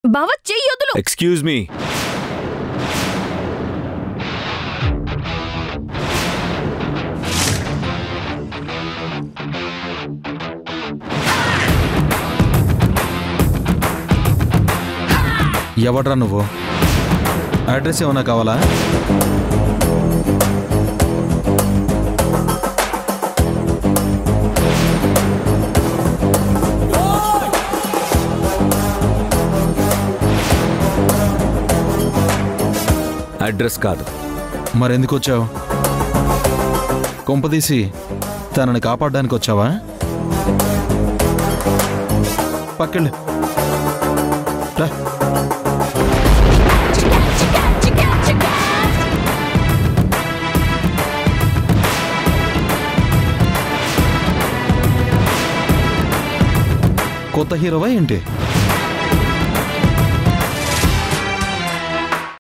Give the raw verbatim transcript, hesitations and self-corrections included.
బావా చెయ్యొదులు. Excuse me. ఎవడ్రా నువ్వు? అడ్రస్ ఏమన్నా కావాలా? అడ్రస్ కాదు. మరెందుకు వచ్చావు? కొంపదీసి తనని కాపాడడానికి వచ్చావా? పక్కెళ్ళు. కొత్త హీరోవా ఏంటి?